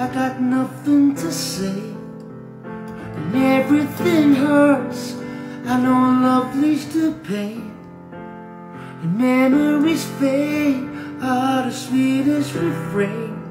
I got nothing to say, and everything hurts. I know love leads to pain, and memories fade are the sweetest refrain.